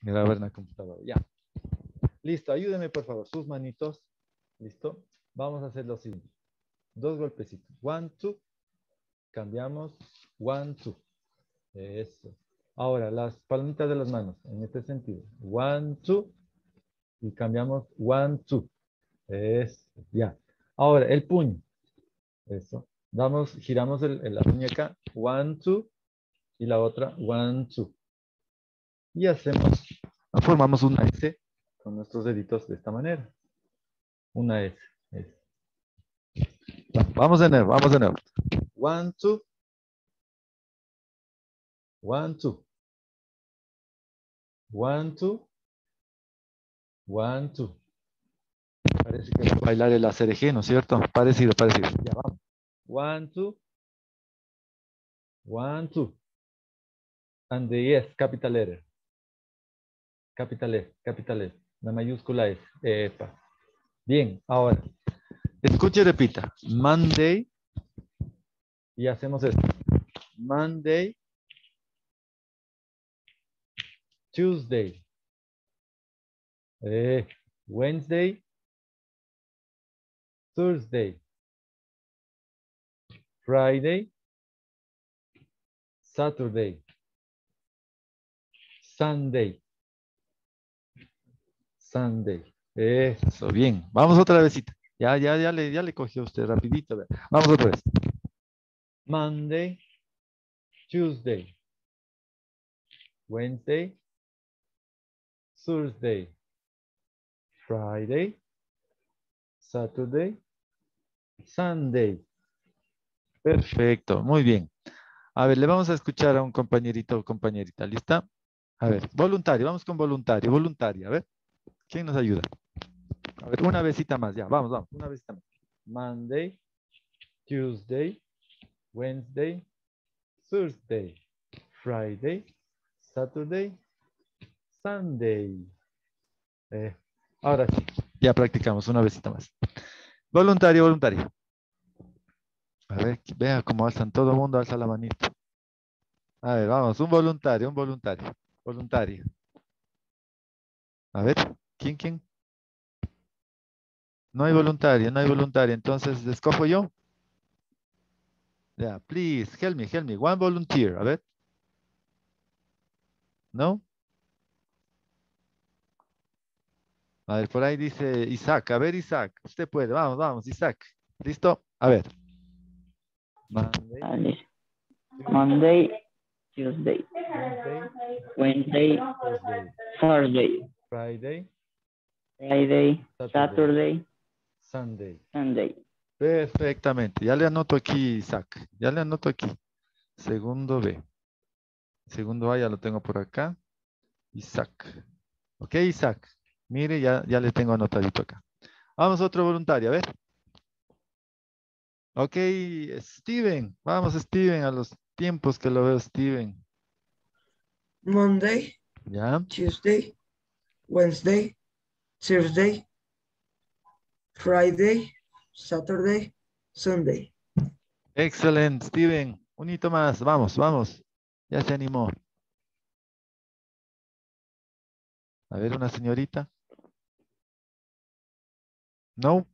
Grabar en la computadora. Ya. Listo, ayúdenme por favor. Sus manitos. Listo. Vamos a hacer lo siguiente. 2 golpecitos. 1, 2. Cambiamos. 1, 2. Eso. Ahora, las palmitas de las manos. En este sentido. 1, 2. Y cambiamos 1, 2. Eso. Ya. Ahora, el puño. Eso. Giramos la muñeca. 1, 2. Y la otra. 1, 2. Y formamos una S con nuestros deditos de esta manera. Una S. Vamos de nuevo, vamos de nuevo. 1, 2. 1, 2. 1, 2. 1, 2. Parece que va a bailar el ACRG, ¿no es cierto? Parecido, parecido. Ya, vamos. 1, 2. 1, 2. And the S, capital letter. Capital S, capital S. La mayúscula S. Epa. Bien, ahora. Escuche y repita. Monday. Y hacemos esto. Monday. Tuesday. Wednesday. Thursday. Friday. Saturday. Sunday. Sunday. Eso, bien. Vamos otra vez. Ya le cogió usted rapidito. Vamos otra vez. Monday. Tuesday. Wednesday. Thursday. Friday. Saturday. Sunday. Perfecto, muy bien. A ver, le vamos a escuchar a un compañerito o compañerita. ¿Lista? A ver, voluntario, vamos con voluntario, voluntaria. A ver, ¿quién nos ayuda? A ver, una besita más, ya, vamos, una besita más. Monday, Tuesday, Wednesday, Thursday, Friday, Saturday, Sunday. Ahora sí, ya practicamos una besita más. Voluntario, voluntario. A ver, vea cómo alzan, todo el mundo alza la manita. A ver, vamos, un voluntario, voluntario. A ver, ¿quién? No hay voluntario, entonces escojo yo. Yeah, please, help me, one volunteer, a ver. ¿No? A ver, por ahí dice Isaac, a ver Isaac, usted puede, vamos, Isaac. ¿Listo? A ver. Monday, Tuesday, Wednesday, Thursday, Friday, Saturday, Sunday. Perfectamente. Ya le anoto aquí, Isaac. Ya le anoto aquí. Segundo B. Segundo A ya lo tengo por acá. Isaac. Ok, Isaac. Mire, ya le tengo anotadito acá. Vamos a otro voluntario, a ver. Ok, Steven. Vamos, Steven, a los tiempos que lo veo, Steven. Monday, ¿Ya? Tuesday, Wednesday, Thursday, Friday, Saturday, Sunday. Excelente, Steven. Un hito más. Vamos. Ya se animó. A ver, una señorita. No.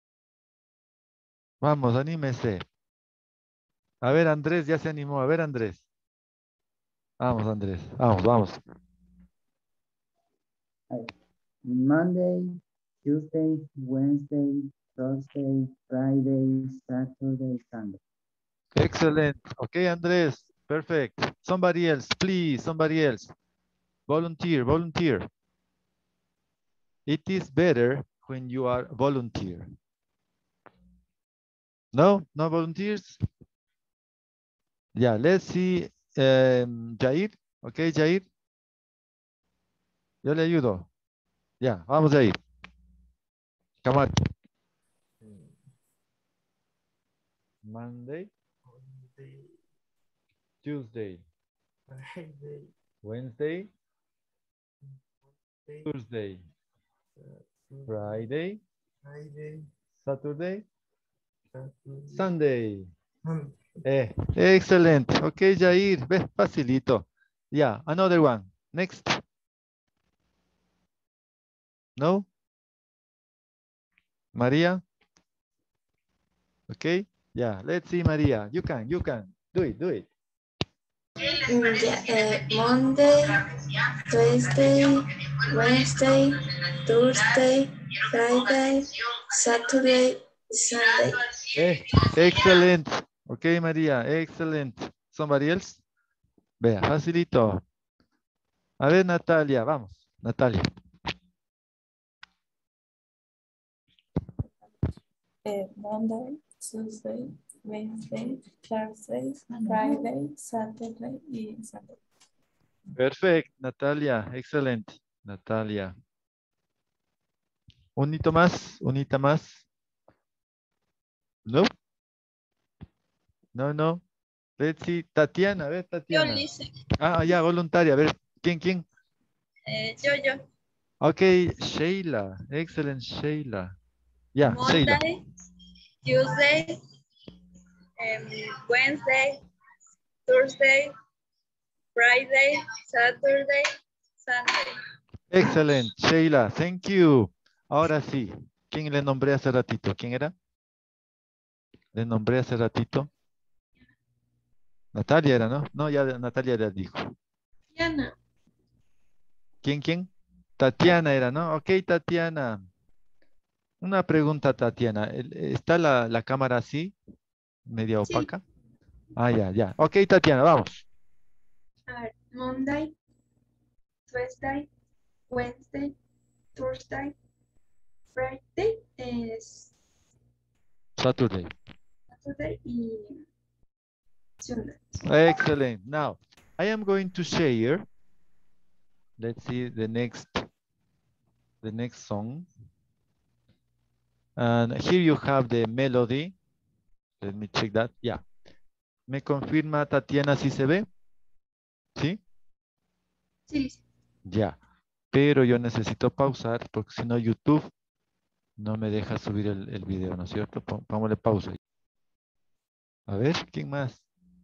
Vamos, anímese. A ver, Andrés ya se animó. A ver, Andrés. Vamos, Andrés. Vamos. Monday, Tuesday, Wednesday, Thursday, Friday, Saturday, Sunday. Excellent. Okay, Andrés. Perfect. Somebody else, please. Somebody else. Volunteer. It is better when you are volunteer. No volunteers? Yeah, let's see. Jair. Okay, Jair. Yo le ayudo. Ya, vamos a ir. Camacho. Monday. Tuesday. Wednesday. Thursday. Friday. Saturday. Sunday. Excelente. Ok, Jair. Ve, facilito. Yeah, another one. Next. No? Maria? Okay? Yeah, let's see, Maria. You can. Do it. Monday, Tuesday, Wednesday, Thursday, Friday, Saturday, Sunday. Excellent. Okay, Maria, excellent. Somebody else? Vea, facilito. A ver, Natalia, vamos. Natalia. Monday, Tuesday, Wednesday, Thursday, Friday, Saturday y Sunday. Perfect, Natalia, excelente. Natalia. Unito más, unita más. No, no. Let's see, Tatiana, a ver, Tatiana. Lice. Ah, ya, voluntaria, a ver, ¿quién? Yo. Ok, Sheila, excellent, Sheila. Ya, Sheila. Monday, Tuesday, Wednesday, Thursday, Friday, Saturday, Sunday. Excellent, Sheila, thank you. Ahora sí, ¿quién le nombré hace ratito? ¿Quién era? Le nombré hace ratito. Natalia era, ¿no? No, ya Natalia ya dijo. Diana. ¿Quién? Tatiana era, ¿no? Ok, Tatiana. Una pregunta, Tatiana. ¿Está la cámara así? Media Sí. opaca. Ah, ya. Ok, Tatiana, vamos. A ver, Monday, Tuesday, Wednesday, Thursday, Friday, Saturday. Saturday y Sunday. Excellent. Now, I am going to share. Let's see the next song. And here you have the melody. Let me check that. Yeah. ¿Me confirma, Tatiana, si se ve? ¿Sí? Sí. Ya. Pero yo necesito pausar porque si no YouTube no me deja subir el video, ¿no es cierto? Pongámosle pausa. A ver, ¿quién más?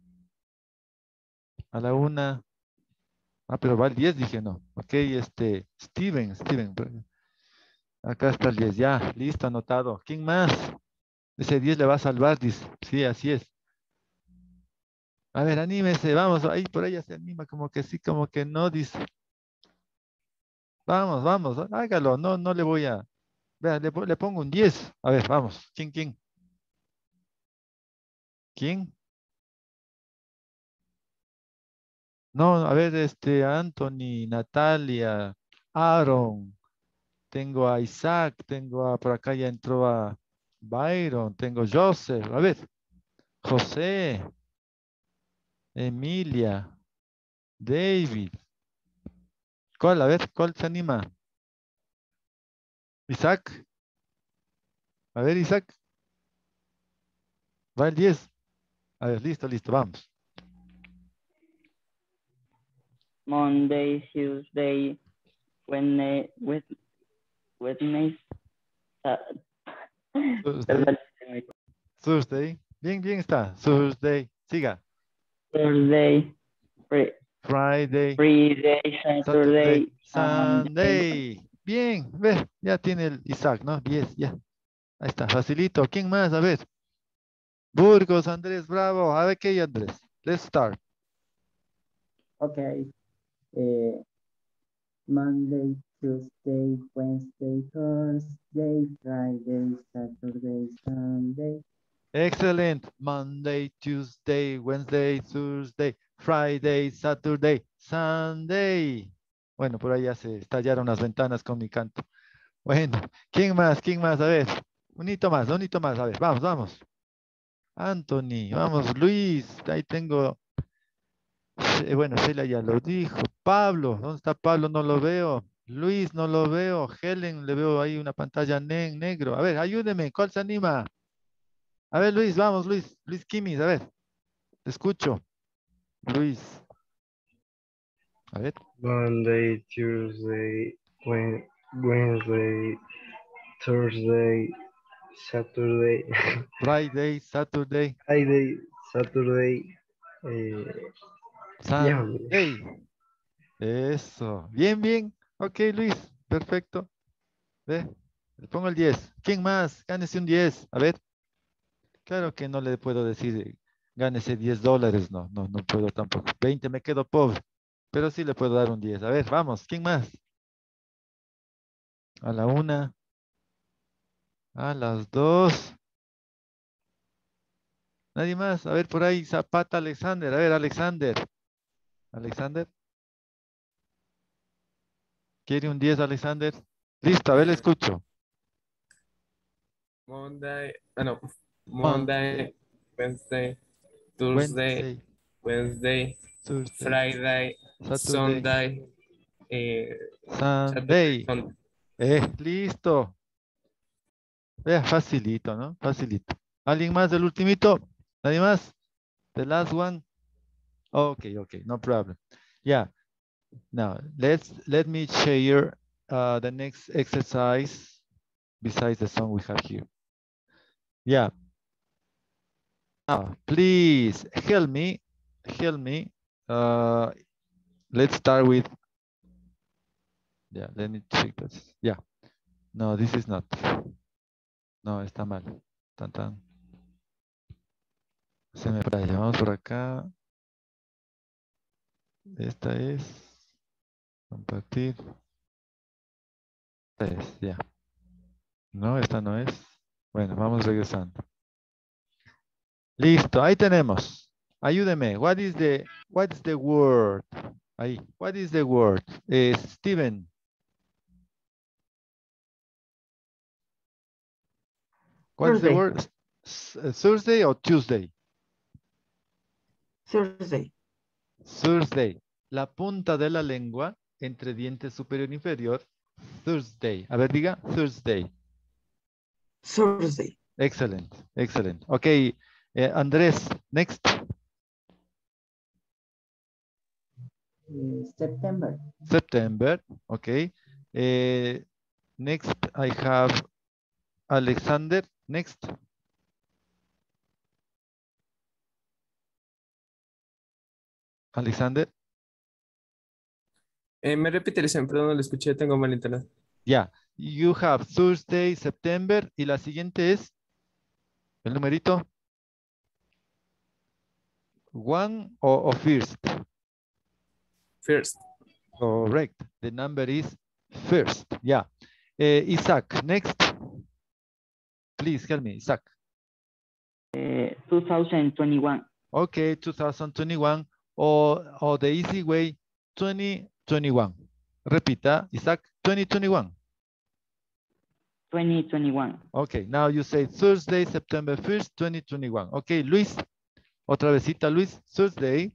A la 1. Ah, pero va el 10, dije no. Ok, Steven. Acá está el 10, ya, listo, anotado. ¿Quién más? Ese 10 le va a salvar, dice. Sí, así es. A ver, anímese, vamos. Ahí por ella se anima, como que sí, como que no, dice. Vamos, hágalo. No le voy a... Vea, le pongo un 10. A ver, vamos. ¿Quién? No, a ver, Anthony, Natalia, Aaron. Tengo a Isaac, por acá ya entró a Byron, tengo Joseph, a ver, José, Emilia, David. ¿Cuál? A ver, ¿cuál se anima? Isaac. A ver, Isaac. Va el 10. A ver, listo, vamos. Monday, Tuesday, Wednesday, Thursday. Thursday. Bien está. Thursday. Siga. Thursday, Friday. Friday, Saturday. Saturday, Sunday. Bien, ve, ya tiene el Isaac, ¿no? 10, ya. Ahí está, facilito. ¿Quién más? A ver. Burgos, Andrés, bravo. A ver qué hay, Andrés. Let's start. Okay. Monday, Tuesday, Wednesday, Thursday, Friday, Saturday, Sunday. Excellent. Monday, Tuesday, Wednesday, Thursday, Friday, Saturday, Sunday. Bueno, por ahí ya se estallaron las ventanas con mi canto. Bueno, ¿quién más? A ver, un hito más. A ver, vamos. Anthony, vamos, Luis. Ahí tengo. Bueno, Sheila ya lo dijo. Pablo, ¿dónde está Pablo? No lo veo. Luis, no lo veo. Helen, le veo ahí una pantalla negro. A ver, ayúdeme, ¿cuál se anima? A ver, Luis, vamos, Luis. Luis Kimis, a ver. Te escucho. Luis. A ver. Monday, Tuesday, Wednesday, Thursday, Saturday, Friday, Saturday, Friday, Saturday, ya me olvidé. Sunday. Eso. Bien. Ok, Luis. Perfecto. ¿Ve? Le pongo el 10. ¿Quién más? Gánese un 10. A ver. Claro que no le puedo decir, gánese $10. No, no, no puedo tampoco. 20 me quedo pobre. Pero sí le puedo dar un 10. A ver, vamos. ¿Quién más? A la 1. A las 2. Nadie más. A ver, por ahí, Zapata Alexander. A ver, Alexander. Alexander. ¿Quiere un 10, Alexander? Listo, a ver, le escucho. Monday, no, Monday, Monday, Wednesday, Thursday, Wednesday, Wednesday, Thursday, Friday, Saturday, Sunday, Saturday, Sunday. Sunday. Listo. Vea, facilito, ¿no? Facilito. ¿Alguien más del ultimito? ¿Nadie más? The last one? Okay, okay, no problem. Yeah. Now, let me share the next exercise besides the song we have here. Yeah. Now, please help me. Help me. Let's start with. Yeah, let me check this. Yeah. No, this is not. No, está mal. Tan, tan. Se me falla. Vamos por acá. Esta es. Compartir. Esta es, ya. No, esta no es. Bueno, vamos regresando. Listo, ahí tenemos. Ayúdeme. What is the word? Ahí. What is the word? Steven. What is the Thursday. word? Thursday or Tuesday? Thursday. Thursday. La punta de la lengua entre diente superior e inferior. Thursday. A ver, diga Thursday. Thursday. Excellent. Excellent. Okay. Andrés, next. September. September. Okay. Next, I have Alexander. Next. Alexander. Me repite, perdón, no lo escuché, tengo mal internet. Yeah. You have Thursday, September. Y la siguiente es el numerito. One or first. First. Correct. The number is first. Yeah. Isaac, next. Please help me, Isaac. 2021. Okay, 2021. Or the easy way, 2021. Repita, Isaac, 2021. 2021. Okay, now you say Thursday, September 1st, 2021. Okay, Luis, otra vezita, Luis, Thursday.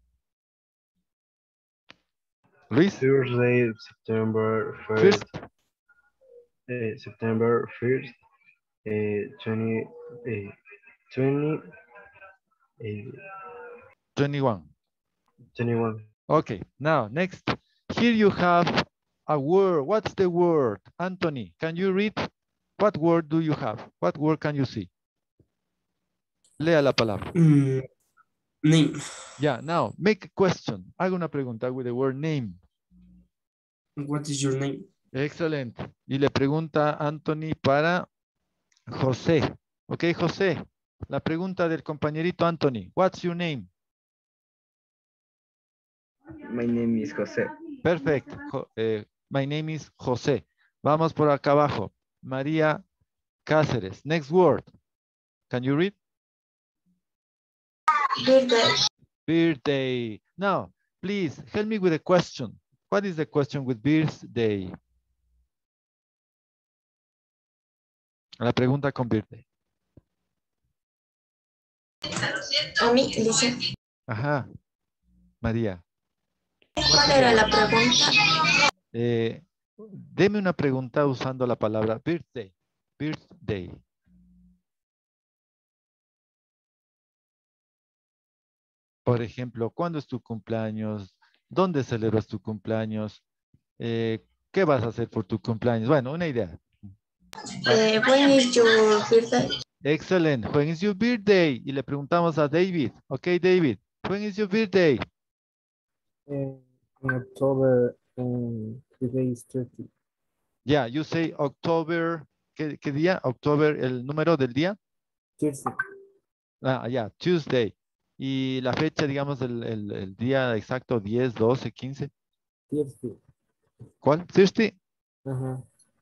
Luis, Thursday, September 1st. first, September 1st, 21. 21. Okay, now next. Here you have a word. What's the word? Anthony, can you read? What word do you have? What word can you see? Lea la palabra. Name. Yeah, now make a question. Haga una pregunta with the word name. What is your name? Excellent. Y le pregunta Anthony para José. Ok, José. La pregunta del compañerito Anthony. What's your name? My name is Jose. Perfect. My name is José. Vamos por acá abajo. María Cáceres. Next word. Can you read? Birthday. Birthday. Now, please help me with a question. What is the question with birthday? La pregunta con birthday. A mí, Alicia. Ajá. María. ¿Cuál era la pregunta? Deme una pregunta usando la palabra birthday. Birthday. Por ejemplo, ¿cuándo es tu cumpleaños? ¿Dónde celebras tu cumpleaños? ¿Qué vas a hacer por tu cumpleaños? Bueno, una idea. When is your birthday? Excellent. When is your birthday? Y le preguntamos a David. Ok, David. When is your birthday? In October, today is 30. Yeah, you say October, ¿qué día? October, el número del día. Tuesday. Ah, ya, Tuesday. Y la fecha, digamos, el día exacto, 10, 12, 15. Tuesday. ¿Cuál? 30. Ajá.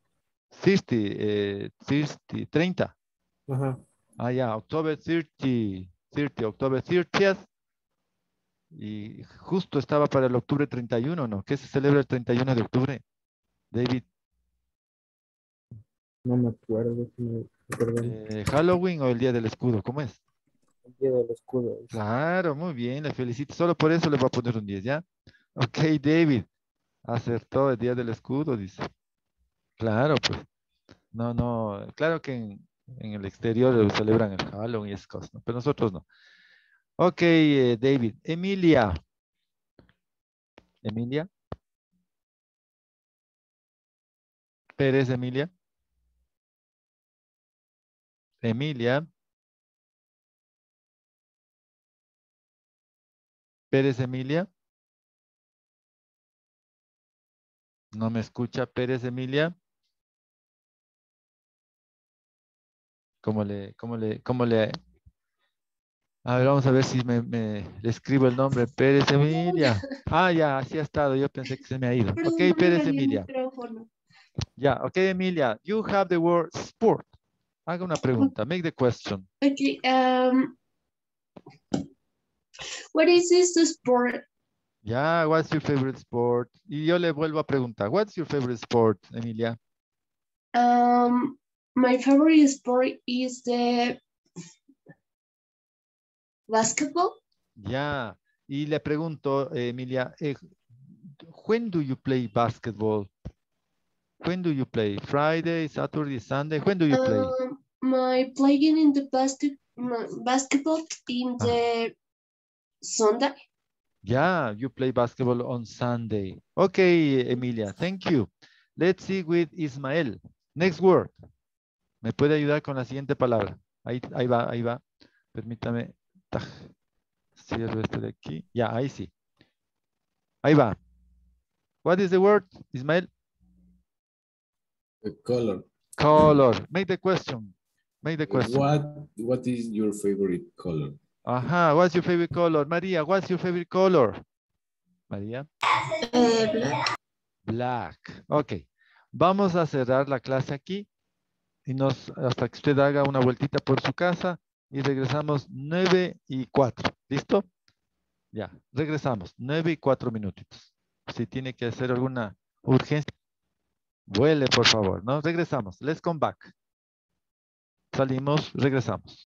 30, 30. Ajá. Ah, ya, October 30, October 30th. Y justo estaba para el octubre 31, ¿no? ¿Qué se celebra el 31 de octubre? David, No me acuerdo si me acuerdo. ¿Halloween o el Día del Escudo? ¿Cómo es? El día del escudo. Claro, muy bien, le felicito. Solo por eso le voy a poner un 10, ¿ya? Ok, David, acertó el Día del Escudo, dice. Claro, pues. No, no, claro que en el exterior celebran el Halloween y esas cosas, ¿no? Pero nosotros no. Ok, David. Emilia. Emilia. Pérez, Emilia. Emilia. Pérez, Emilia. No me escucha Pérez, Emilia. ¿Cómo le? A ver, vamos a ver si le escribo el nombre. Pérez, Emilia. Ah, ya, así ha estado. Yo pensé que se me ha ido. Ok, Pérez, Emilia. Ya, ok, Emilia. You have the word sport. Haga una pregunta. Make the question. Okay. What is this sport? Ya, what's your favorite sport? Y yo le vuelvo a preguntar. What's your favorite sport, Emilia? My favorite sport is the basketball. Ya. Y le pregunto, Emilia, when do you play basketball? When do you play? Friday, Saturday, Sunday? When do you play? My playing in the basketball in Ah. the Sunday. Yeah, you play basketball on Sunday. Okay, Emilia, thank you. Let's see with Ismael. Next word. ¿Me puede ayudar con la siguiente palabra? Ahí va, ahí va. Permítame. Taj. Cierro este de aquí. Ya, ahí sí. Ahí va. What is the word, Ismael? Color. Color. Make the question. Make the question. What is your favorite color? Ajá, what's your favorite color? María, what's your favorite color? María. Black. Black. Ok. Vamos a cerrar la clase aquí y hasta que usted haga una vueltita por su casa y regresamos 9:04. ¿Listo? Ya, regresamos. 9:04 minutitos. Si tiene que hacer alguna urgencia, vuele por favor, ¿no? Regresamos. Let's come back. Salimos, regresamos.